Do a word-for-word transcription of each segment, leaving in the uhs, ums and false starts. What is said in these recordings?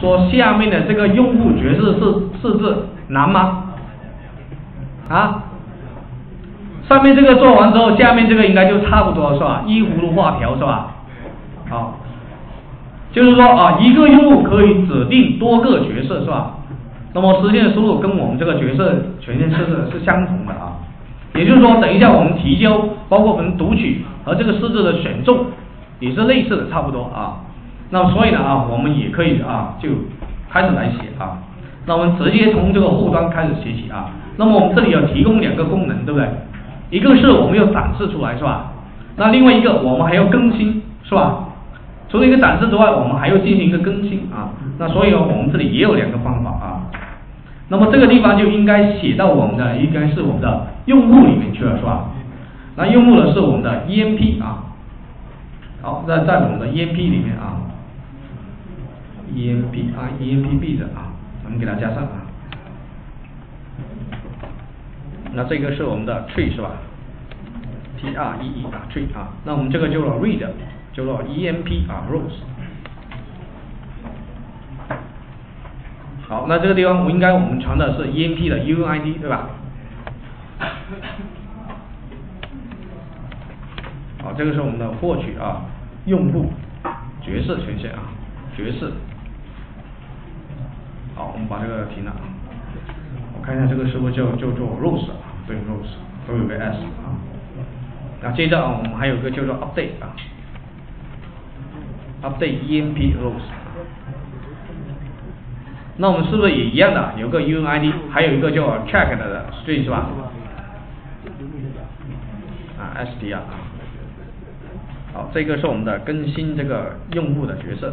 说下面的这个用户角色设设置难吗？啊？上面这个做完之后，下面这个应该就差不多是吧？依葫芦画瓢是吧？好，就是说啊，一个用户可以指定多个角色是吧？那么实现的输入跟我们这个角色权限设置是相同的啊。也就是说，等一下我们提交，包括我们读取和这个设置的选中，也是类似的，差不多啊。那么所以呢啊，我们也可以啊，就开始来写啊。那我们直接从这个后端开始写起啊。那么我们这里有提供两个功能，对不对？一个是我们要展示出来是吧？那另外一个我们还要更新是吧？除了一个展示之外，我们还要进行一个更新啊。那所以呢，我们这里也有两个方法啊。那么这个地方就应该写到我们的应该是我们的用户里面去了是吧？那用户呢是我们的 E M P 啊。好，在在我们的 E M P 里面啊 ，E M P 啊 E M P B 的啊，咱们给它加上啊。那这个是我们的 tree 是吧 ？T R E E 啊 tree 啊，那我们这个叫做 read， 叫做 E M P 啊 rows。好，那这个地方我应该我们传的是 E M P 的 U I D 对吧？好，这个是我们的获取啊用户角色权限啊角色。好，我们把这个停了。我看一下这个是不是就就做 rows 啊？对 rows 都有个 s 啊。那接着啊，我们还有个叫做 update 啊 ，update E M P rows。那我们是不是也一样的？有个 U I D， 还有一个叫 check 的 string 是吧？啊 str 啊。好，这个是我们的更新这个用户的角色。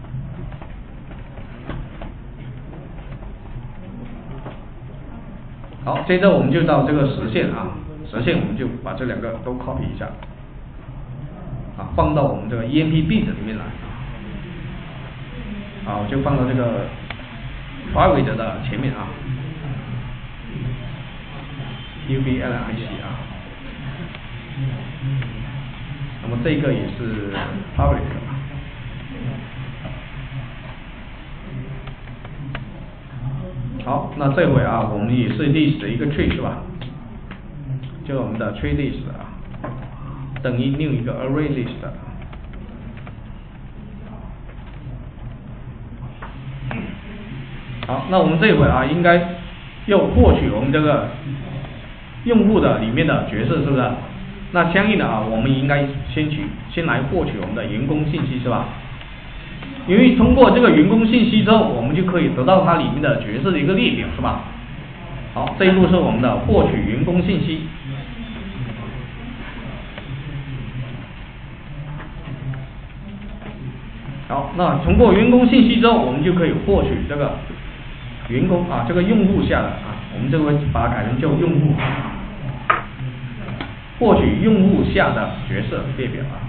好，接着我们就到这个实现啊，实现我们就把这两个都 copy 一下，啊，放到我们这个 E M P B 里面来，啊，我就放到这个 private 的前面啊 ，U B L I C 啊，那么这个也是 public 啊。好，那这回啊，我们也是 list 的一个 tree 是吧？就我们的 tree list 啊，等于另一个 array list。好，那我们这回啊，应该要获取我们这个用户的里面的角色，是不是？那相应的啊，我们应该先取先来获取我们的员工信息，是吧？因为通过这个员工信息之后，我们就可以得到它里面的角色的一个列表，是吧？好，这一步是我们的获取员工信息。好，那通过员工信息之后，我们就可以获取这个员工啊，这个用户下的啊，我们这个把它改成叫用户，获取用户下的角色列表啊。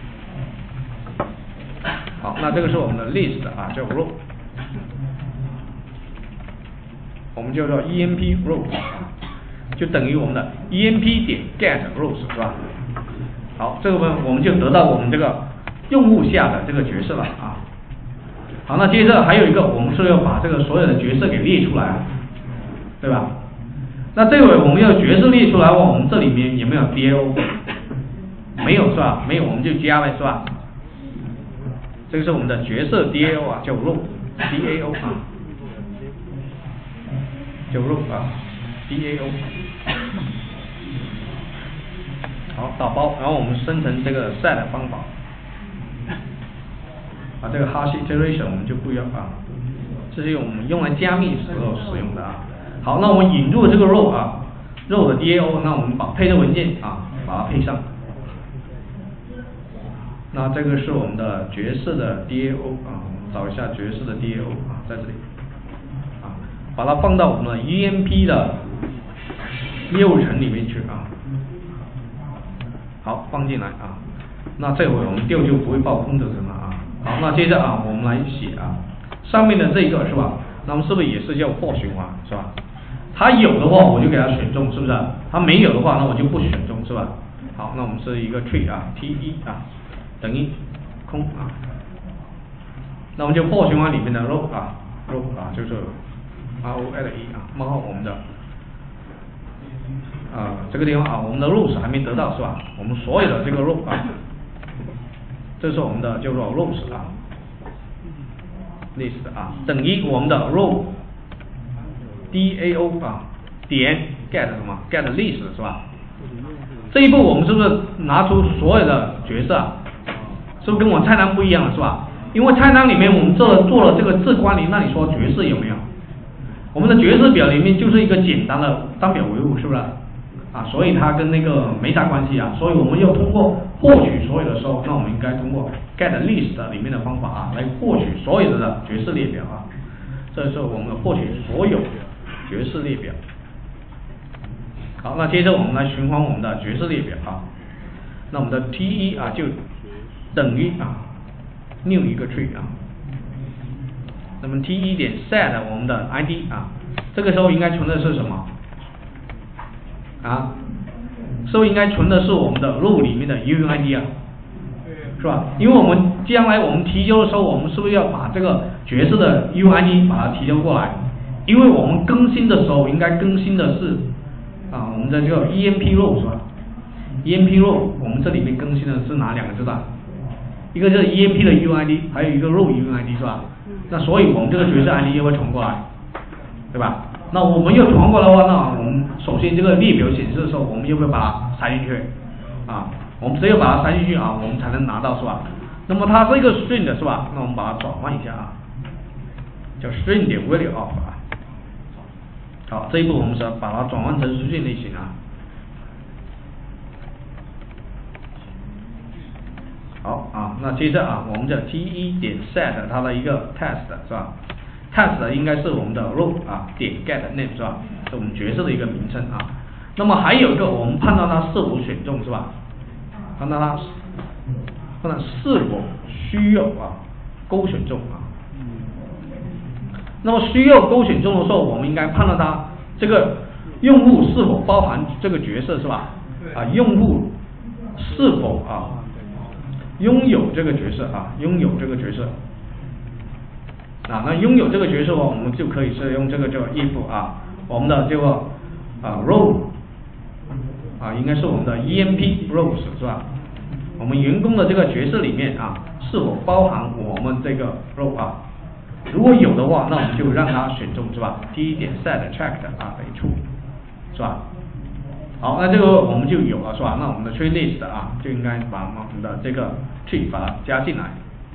好，那这个是我们的 list 啊，叫 row， 我们叫做 E M P row， 就等于我们的 E M P 点 get rows 是吧？好，这个呢我们就得到我们这个用户下的这个角色了啊。好，那接着还有一个，我们是要把这个所有的角色给列出来，对吧？那这回我们要角色列出来的话，我们这里面有没有 D A O？ 没有是吧？没有，我们就加了是吧？这个是我们的角色 D A O 啊，叫 row D A O 啊，叫 row 啊 D A O。好，打包，然后我们生成这个 set 方法。啊，这个 hash iteration 我们就不要啊，这是我们用来加密时候使用的啊。好，那我们引入这个 row 啊 ，row 的 D A O， 那我们把配的文件啊，把它配上。那这个是我们的角色的 D A O 啊，我们找一下角色的 D A O 啊，在这里啊，把它放到我们的 E M P 的业务层里面去啊。好，放进来啊。那这回我们调就不会报空格层了啊。好，那接着啊，我们来写啊，上面的这个是吧？那么是不是也是叫 for 循环是吧？它有的话我就给它选中，是不是？它没有的话，那我就不选中，是吧？好，那我们是一个 tree 啊 ，T 一啊。等于空啊， 那我们就 for 循环里面的 row 啊 row 啊就是 R O L E 啊，冒号我们的啊这个地方啊，我们的 rows 还没得到是吧？我们所有的这个 row 啊，这是我们的叫做 rows 啊 list 啊等于我们的 row D A O 啊点 get 什么 get list 是吧？这一步我们是不是拿出所有的角色啊？是不是跟我菜单不一样了是吧？因为菜单里面我们这做了这个自关联，那你说角色有没有？我们的角色表里面就是一个简单的单表维护，是不是？啊，所以它跟那个没啥关系啊。所以我们要通过获取所有的时候，那我们应该通过 get list 里面的方法啊，来获取所有的角色列表啊。这是我们获取所有角色列表。好，那接着我们来循环我们的角色列表啊。那我们的 T 一 啊就等于啊 new 一个 tree 啊。那么 T 一 点 set 我们的 I D 啊，这个时候应该存的是什么？啊，是不是应该存的是我们的 row 里面的 U U I D 啊？是吧？因为我们将来我们提交的时候，我们是不是要把这个角色的 U I D 把它提交过来？因为我们更新的时候应该更新的是啊我们的这个 E M P row 是吧 ？E M P row 我们这里面更新的是哪两个字的？一个是 E M P 的 U I D， 还有一个 row U I D 是吧？那所以我们这个角色 I D 又会传过来，对吧？那我们又传过来的话，那我们首先这个列表显示的时候，我们又会把它塞进去啊，我们只有把它塞进去啊，我们才能拿到是吧？那么它是一个 string 的是吧？那我们把它转换一下啊，叫 string 点 value of 啊。好，这一步我们是把它转换成 string 类型啊。好啊，那接着啊，我们的 T 一 点 set 它的一个 test 是吧 ？test 应该是我们的 row 啊点 get name 是吧？是我们角色的一个名称啊。那么还有一个，我们判断它是否选中是吧？判断它判断是否需要啊勾选中啊。那么需要勾选中的时候，我们应该判断它这个用户是否包含这个角色是吧？啊，用户是否啊？拥有这个角色啊，拥有这个角色啊，那拥有这个角色的话，我们就可以是用这个叫 if 啊，我们的这个啊 row 啊，应该是我们的 E M P rows 是吧？我们员工的这个角色里面啊，是否包含我们这个 row 啊？如果有的话，那我们就让它选中是吧 ？T 一点 set checked 啊等于 true 是吧？好，那这个我们就有了是吧？那我们的 tree list 啊，就应该把我们的这个 tree 把它加进来。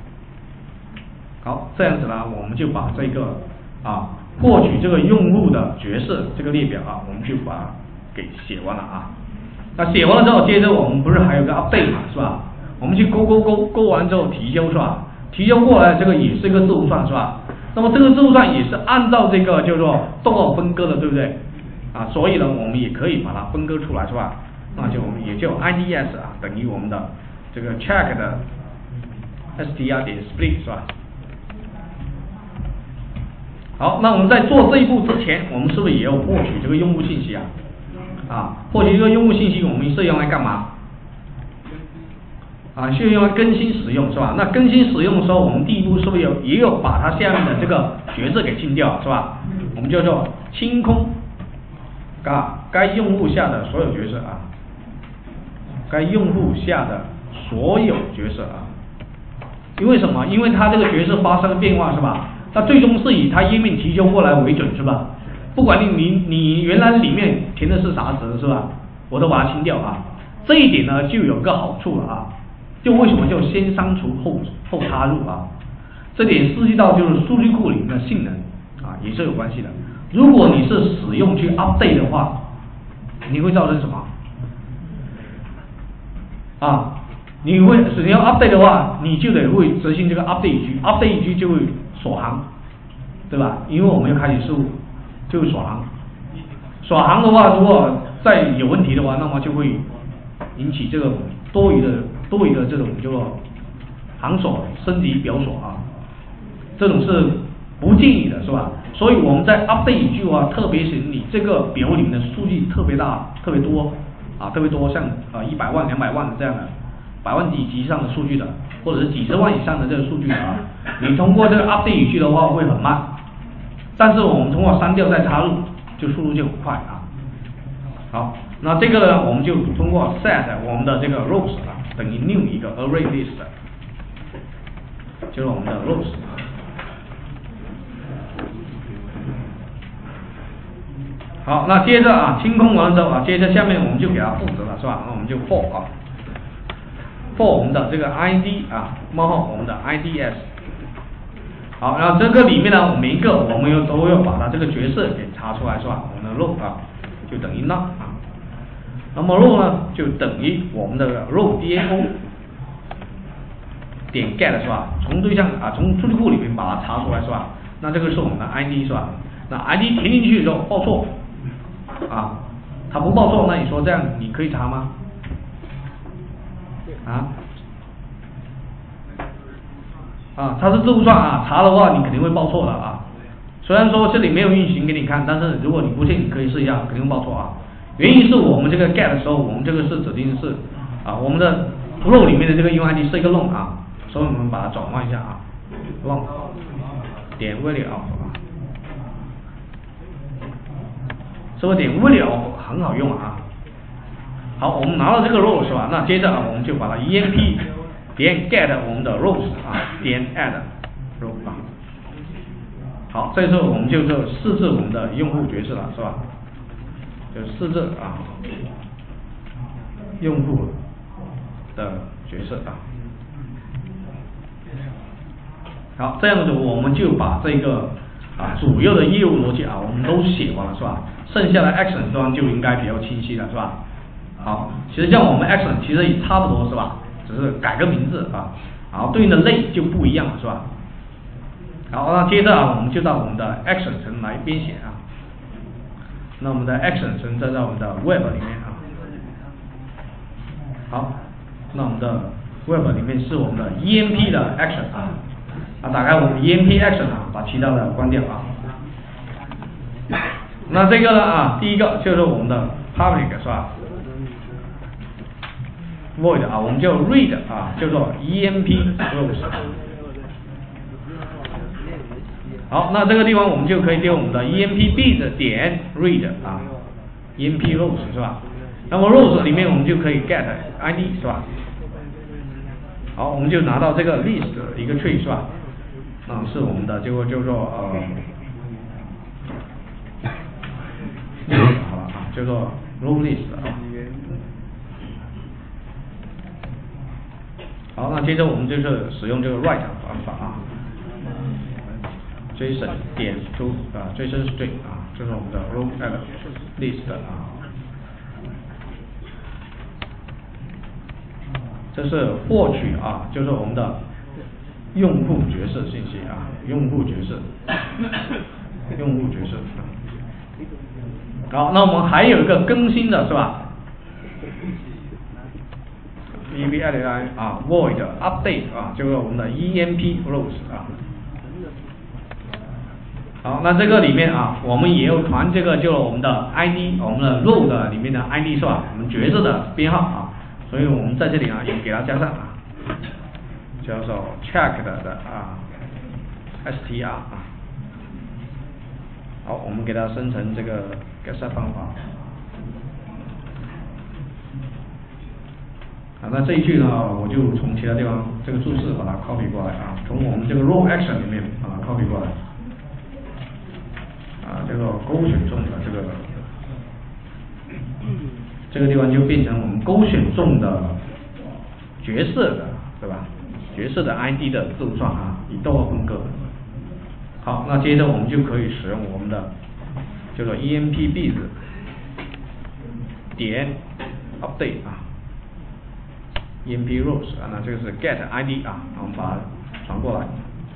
好，这样子呢，我们就把这个啊获取这个用户的角色这个列表啊，我们就把它给写完了啊。那写完了之后，接着我们不是还有个 update 嘛，是吧？我们去勾勾勾勾完之后提交是吧？提交过来这个也是一个字符串是吧？那么这个字符串也是按照这个叫做逗号分割的，对不对？啊，所以呢，我们也可以把它分割出来，是吧？那就我们也就 I D S 啊，等于我们的这个 check 的 str 点 split 是吧？好，那我们在做这一步之前，我们是不是也要获取这个用户信息啊？啊，获取这个用户信息，我们是用来干嘛？啊，是用来更新使用是吧？那更新使用的时候，我们第一步是不是有也有把它下面的这个角色给清掉是吧？我们叫做清空。啊，该用户下的所有角色啊，该用户下的所有角色啊，因为什么？因为它这个角色发生了变化是吧？它最终是以它页面提交过来为准是吧？不管你你你原来里面填的是啥值是吧？我都把它清掉啊。这一点呢就有个好处了啊，就为什么叫先删除后后插入啊？这点涉及到就是数据库里面的性能啊，也是有关系的。如果你是使用去 update 的话，你会造成什么？啊，你会使用 update 的话，你就得会执行这个 update 一句 ，update 一句就会锁行，对吧？因为我们要开启事务，就会锁行。锁行的话，如果再有问题的话，那么就会引起这个多余的多余的这种叫做行锁升级表锁啊，这种是不建议的，是吧？所以我们在 update 一句话，特别是你这个表里面的数据特别大、特别多啊，特别多，像呃一百万、两百万的这样的百万级级上的数据的， 或者是几十万以上的这个数据啊，你通过这个 update 语序的话会很慢，但是我们通过删掉再插入，就速度就很快啊。好，那这个呢，我们就通过 set 我们的这个 rows 啊，等于 new 一个 array list， 就是我们的 rows。好，那接着啊，清空完了之后啊，接着下面我们就给它赋值了，是吧？那我们就 for 啊 ，for 我们的这个 I D 啊，冒号我们的 I D S。好，然后这个里面呢，每一个我们又都要把它这个角色给查出来，是吧？我们的 row 啊，就等于 none 啊。那么 row 呢，就等于我们的 row dao 点 get 是吧？从对象啊，从数据库里面把它查出来，是吧？那这个是我们的 I D 是吧？那 I D 填进去之后报错。啊，它不报错，那你说这样你可以查吗？啊？啊，它是字符串啊，查的话你肯定会报错的啊。虽然说这里没有运行给你看，但是如果你不信，你可以试一下，肯定会报错啊。原因是我们这个 get 的时候，我们这个是指定是啊，我们的 row 里面的这个 U I D 是一个 long 啊，所以我们把它转换一下啊 ，long 点 value of。是不是点 value 很好用啊？好，我们拿到这个 row 是吧？那接着啊，我们就把它 emp 点 get 我们的 rows 啊，点 add row 啊。好，这时候我们就就设置我们的用户角色了，是吧？就设置啊，用户的角色啊。好，这样子我们就把这个啊主要的业务逻辑啊，我们都写完了，是吧？剩下的 action 端就应该比较清晰了，是吧？好，其实像我们 action 其实也差不多，是吧？只是改个名字啊，然后对应的类就不一样了，是吧？好，那接着啊，我们就到我们的 action 层来编写啊。那我们的 action 层再在我们的 web 里面啊。好，那我们的 web 里面是我们的 emp 的 action 啊，啊，打开我们 emp action 啊，把其他的关掉啊。那这个呢啊，第一个就是我们的 public 是吧 ？void 啊，我们就 read 啊，叫做 emp rows。好，那这个地方我们就可以丢我们的 emp bit 点 read 啊 ，emp rows 是吧？那么 rows 里面我们就可以 get I D 是吧？好，我们就拿到这个 list 一个 tree 是吧？啊，是我们的这个叫做呃。好了啊，叫做 row list 啊。好，那接着我们就是使用这个 write 方法啊 ，JSON 点 to 啊 JSON string 啊，这是我们的 row add list 啊。这是获取啊，就是我们的用户角色信息啊，用户角色，用户角色。好，那我们还有一个更新的是吧 ？emp add 啊 ，void update 啊，就是我们的 emp rows 啊。好，那这个里面啊，我们也有传这个就是我们的 I D， 我们的 row 的里面的 I D 是吧？我们角色的编号啊，所以我们在这里啊也给它加上啊，叫做 checked 的啊 str 啊。好，我们给它生成这个 get set 方法。啊，那这一句呢，我就从其他地方这个注释把它 copy 过来啊，从我们这个 row action 里面把它 copy 过来。啊，这个勾选中的这个这个地方就变成我们勾选中的角色的，对吧？角色的 I D 的字符串啊，以逗号分割。好，那接着我们就可以使用我们的叫做 emp bit 点 update 啊 ，emp rows 啊，那这个是 get I D 啊，我们把它传过来。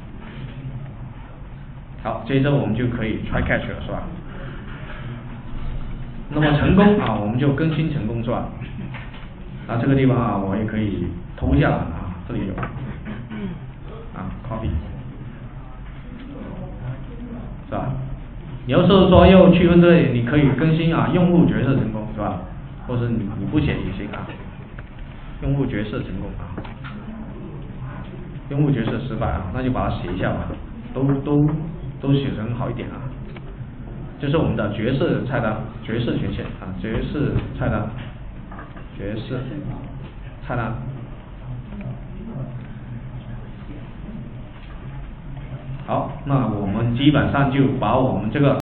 好，接着我们就可以 try catch 了，是吧？那么成功啊，我们就更新成功，是吧？那这个地方啊，我也可以偷下来啊，这里有啊 ，copy。是吧？你要是说要区分这里，你可以更新啊，用户角色成功是吧？或者你你不写也行啊，用户角色成功啊。 用户角色失败啊，那就把它写一下吧，都都都写成好一点啊。这是我们的角色菜单，角色权限啊，角色菜单，角色菜单。好，那我们基本上就把我们这个